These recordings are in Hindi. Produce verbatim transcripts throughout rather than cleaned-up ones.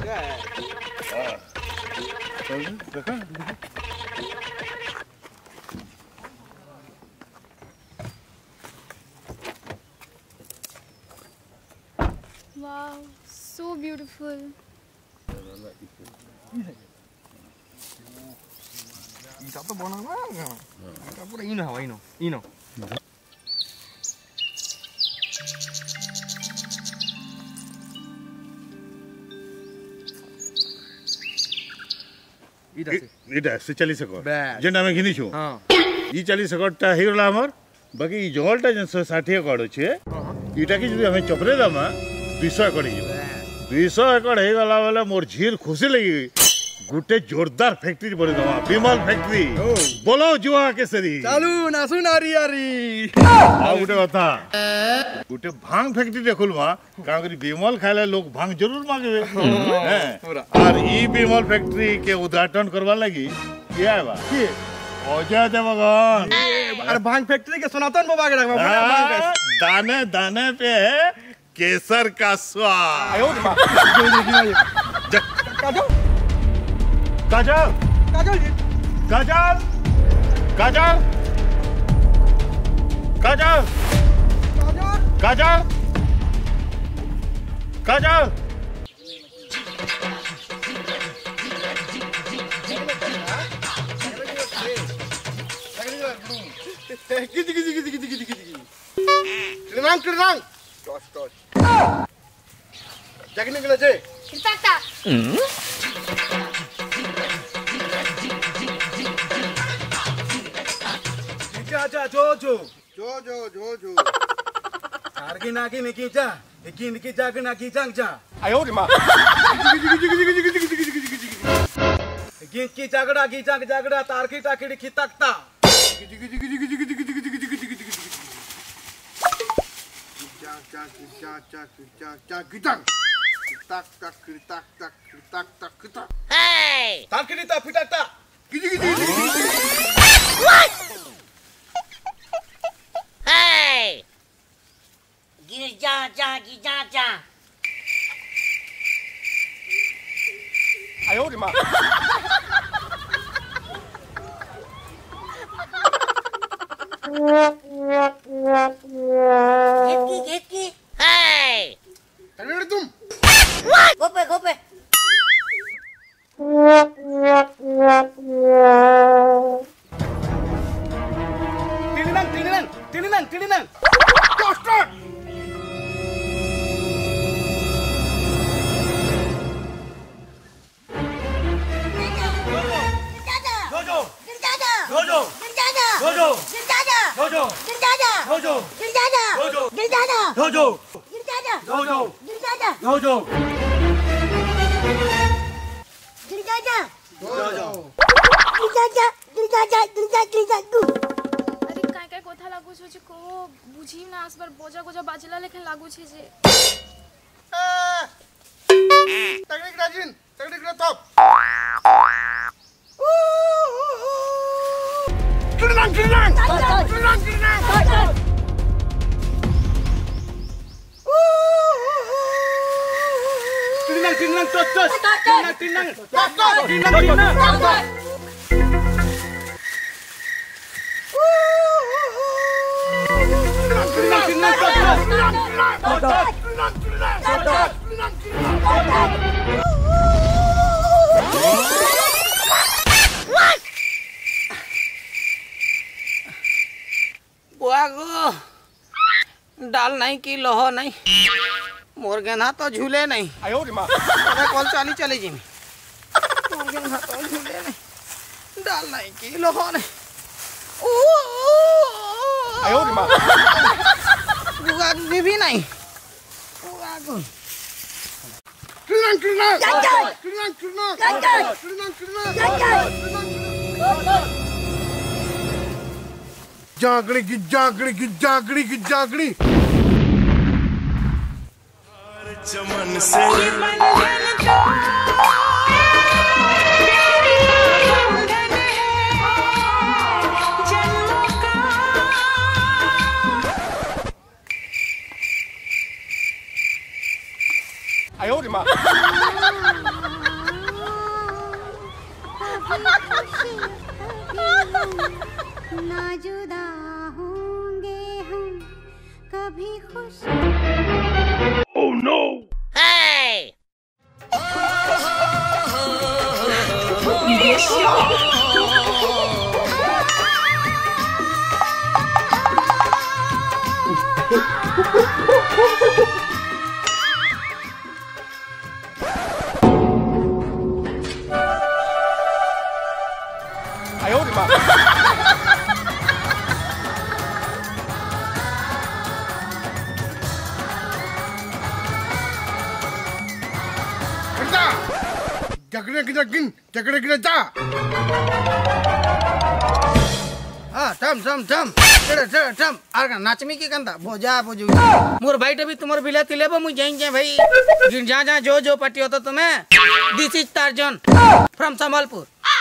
जगह है। देखा Wow, so beautiful. Kita tuh bonang banget. Kita pura ino hawa ino. Ino. इटा से चालीस एकड़ जेन आम घिनी छु ई चालीस एकड़टा हो गला हमर बाकी ई जंगलटा जन साठ एकड़ अच्छे इटा की जब हमें चपरे दमा दो सौ एकड़ दो सौ एकड़ हो गला बेले मोर झील खुशी लगी गुटे जोरदार फैक्ट्री बने दमा विमल फैक्ट्री बोलो जुआ केसरी चालू नासु नारी यारी आ गुटे कथा गुटे भांग फैक्ट्री देखुल मा का करी विमल खाले लोग भांग जरूर मांगे और ई विमल फैक्ट्री के उद्घाटन करवा लगी के आबा के अजय देवगन अरे भांग फैक्ट्री के सनातन बाबा के रखवा दाने दाने पे है केसर का स्वाद आयो काजल काजल काजल जी काजल काजल काजल काजल काजल किति किति किति किति किति किति किरनांग किरनांग टॉस टॉस जागने के लिए जे किताता जा जो जो जो जो जो जो आरगी नागी निकी जा निकी निकी जाग नागी जांग जा आयो रे मां गिन की जागड़ा की जाग जागड़ा तारकी टाकी की तकता जाग जाग जाग जाग जाग जाग गिटांग tak tak tak tak tak tak tak hey tak kita pitak tak gigi gigi what hey gini ja ja gi ja ja ayo di ma getki getki hey अरे तुम what gope gope tilinan tilinan tilinan tilinan toster Jojo Gerjada Jojo Gerjada Jojo Gerjada Jojo Gerjada Jojo Gerjada Jojo Gerjada Jojo Gerjada Jojo Gerjada Jojo Gerjada Jojo Gerjada Gerjada Gerjada Gerjada अरे काय काय কথা লাগু ছে কো বুঝি না আসবার বোজা গোজা বাজলা লেখা লাগু ছে যে तगड़ी राजिन तगड़ी रे टॉप किरनांग किरनांग किरनांग किरनांग किरनांग किरनांग टॉप टॉप किरनांग किरनांग टॉप टॉप किरनांग किरनांग टॉप टॉप किरनांग किरनांग टॉप टॉप किरनांग किरनांग किरनांग बुआगो डाल नहीं की लोहो नहीं मोर गेना तो झूले नहीं आयो रे मां अरे कॉल चाली चली जी मोर गेना तो झूले नहीं डाल नहीं की लोहो नहीं ओ आयो रे मां बुआगो भी नहीं बुआगो किरनांग किरनांग किरनांग किरनांग किरनांग किरनांग जागड़ी की जागड़ी की जागड़ी की जागड़ी चमन से आयो रे मां ना जुदा होंगे हम कभी खुश। Oh no! Hey! Jagre kita gin, jagre kita ja. हाँ थम थम थम चढ़ चढ़ थम आर का नाचमी की कंदा भोजा भोजू मोर भाई भी तुम्हारे बिला तिले बो मुझे जाएंगे भाई जिन जहाँ जहाँ जो जो पार्टी होता तुम्हें this is Tarzan from Sambalpur.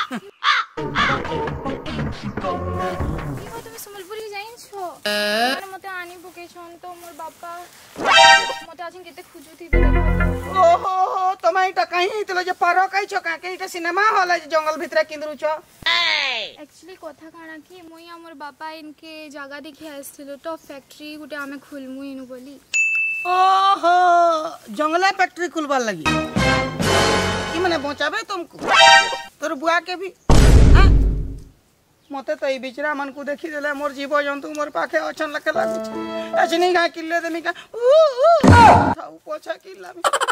তুমি সম্বলপুর যাইছো মানে মতে আনি ভোকেশন তো মোর বাপা মতে আছেন কেতে খুঁজুথিবে ओहो तुम्हें इटा कहीं इतलो जो पारो कहीं छो काके इटा सिनेमा हॉल है जंगल भीतर किंदरु छो। एक्चुअली कथा काना कि मुई हमर बापा इनके जगह देखि आइथिलो तो फैक्ट्री गुटे आमे खुलमु इनु बोली। ओहो जंगला फैक्ट्री खुलबार लगी कि माने बचाबे तुमको तोर बुआ के भी हां मते तो ई बिचरा मन को देखि देले मोर जीव जंतु मोर पाखे अछन लके लागु छ अजनी गा किल्ले देमी का ऊ ऊ थाउ पोछा किल्ला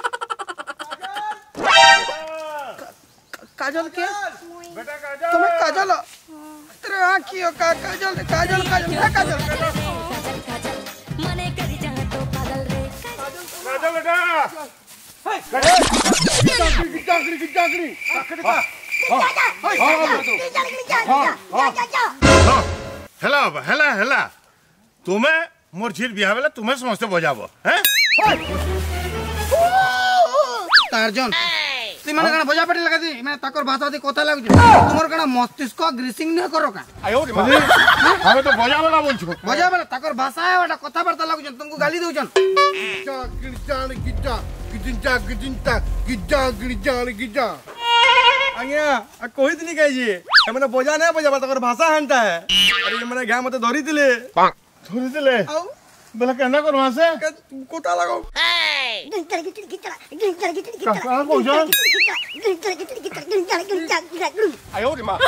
काजल के बेटा काजल तुम्हें काजल तेरे आँखियों का काजल काजल काजल क्या काजल मने करी जा तो पागल रे काजल बेटा Jagri jagri jagri. हेला हेला हेला तुम्हें मोर झील बिहा बेला तुम्हें समझते बजाबो हैं टार्जन तुम माने कना बजा पटी लगा दी मैं ताकर भाषा दी कोथा लागु तुमर कना मस्तिष्क ग्रीसिंग न करो का आयो रे हमें तो बजाबो ना बोल छु बजा बेला ताकर भाषा है वाला कथा वार्ता लागु तुमको गाली दउजन Jagri jagri gita, gidinta gidinta, gita gidja gidja. आज्ञा कोई नहीं कही जी मैंने बजा नहीं बजा तक भाषा हंता है अरे ये मैंने गाय मत धरी दिले थोड़ी दिले बेला कहना करो वहां से कोटा लगाओ कहां को जा आयो रे मां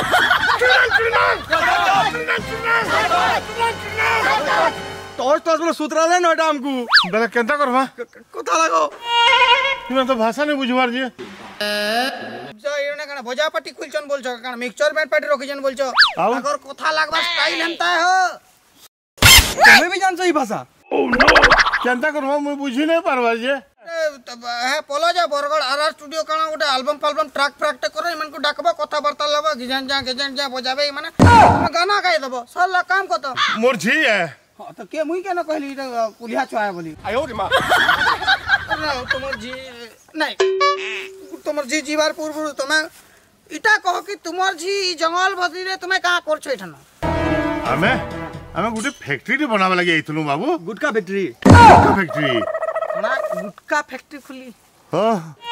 टॉर्च टॉर्च बोले सूत्रा ले नोटा हमको बेला कहता करो वहां कोटा लगाओ तुम तो भाषा नहीं बुझवार जी जो इने कना बजा पटी खुलचन बोलछो कना मिक्सचर में पटी रखिजन बोलछो अगर कोथा लागबा स्टाइल हंता है हो तुम्हें भी जान सही भाषा कहता करो मैं बुझी नहीं पारवा जी है पोलो जा बरगड़ आरआर स्टूडियो कना गोटे एल्बम फाल्बम ट्रैक प्रैक्टिस करो इमन को डाकबा कथा वार्ता लबा गिजन जा गिजन जा बजाबे माने गाना गाय दबो सल्ला काम को तो मोर झी है हां तो के मुई केना कहली कुलिया छुआ बोली आयो रे मां तुमर जी नहीं तुमर जी जीवार पूर्व तुम्हें इटा कहो कि तुमर जी जंगल भद्री रे तुम्हें कहां करछो इठना हमें हमें गुटे फैक्ट्री बनावा लगे आइतनु बाबू गुटका फैक्ट्री गुटका फैक्ट्री बड़ा गुटका फैक्ट्री खुली हां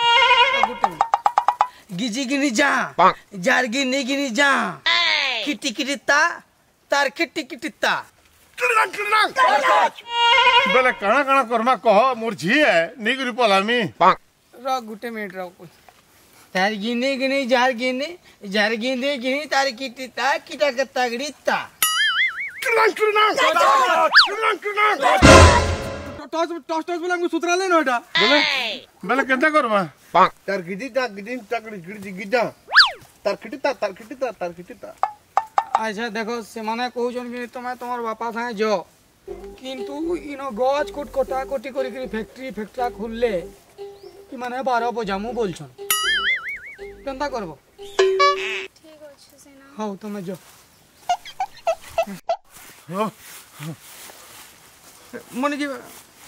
गिजी गिनी जा जारगी नी गिनी जा किटी किटिता तार किटी किटिता बेला काना काना करमा कह मोर झी है नी करी पलामी रो गुटे मिनट रो तार गिनी गिनी जार गिनी जार गिनी गिनी तार किटिता किटा कत्ता गड़ीता टॉर्च टॉर्च टॉर्च बोले हमको सूत्रा ले नोटा बोले बेला कहता Karma Tar gidita gidinta gidji gidja. Tar kitita tar kitita tar kitita. अच्छा देखो से माने कहउछन कि तुम्हें तुम्हार बापा संगे जो किंतु इनो गज कोट कोटा कोटी करी करी फैक्ट्री फैक्ट्रा खुलले कि माने बारह बजामु बोलछन केनता करबो ठीक अछि सेना हां तुम जो मने जी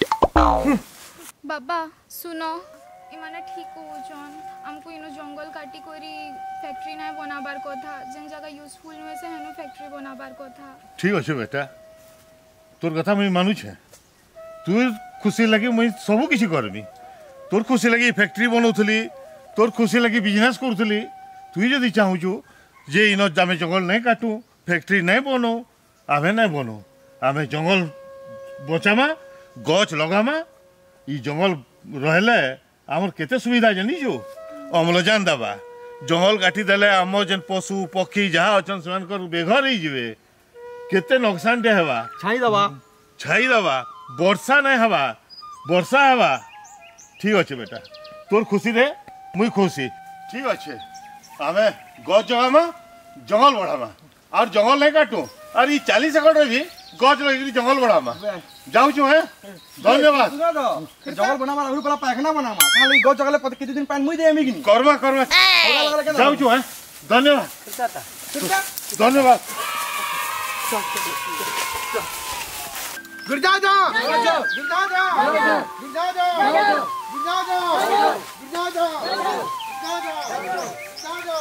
बाबा सुनो इमाने ठीक होचन हमको इनो जंगल काटी कोरी फैक्ट्री ना बनाबार कथा जन जगह यूजफुल नुए से हेनो फैक्ट्री बनाबार कथा ठीक अछि बेटा तोर कथा मैं मानु छे तू खुशी लगी मैं सब किछ करबी तोर खुशी लगी फैक्ट्री बनौथली तोर खुशी लगी बिजनेस करथली तू जदी चाहू छु जे इन आम जंगल नहीं काटू फैक्ट्री नहीं बनो आम नहीं बनो आम जंगल बचामा गच लगामा ई जंगल रहिले आमर केते सुविधा जानिछु अम्लजान दबा जंगल काटी देले आम जेन पशु पक्षी जहाँ अच्छन से बेघर हो जिवे केते नुकसान टे हवा छाई दबा छाई दबा वर्षा नहीं हवा वर्षा हवा ठीक अच्छे बेटा तोर खुशी रे मुई खुशी ठीक अच्छे आम गच जगामा जंगल बढ़ामा और जंगल नहीं काटू और ये चालीस एकड़ भी गच लगे जंगल बढ़ामा जाऊँ है धन्यवाद जंगल बनावा लागू पहला पायखाना बनावा खाली गो जगले पत किछि दिन पानी मुई देमी कि कर्मा कर्मा जाऊँ है धन्यवाद धन्यवाद गिरजा जा गिरजा जा गिरजा जा गिरजा जा गिरजा जा गिरजा जा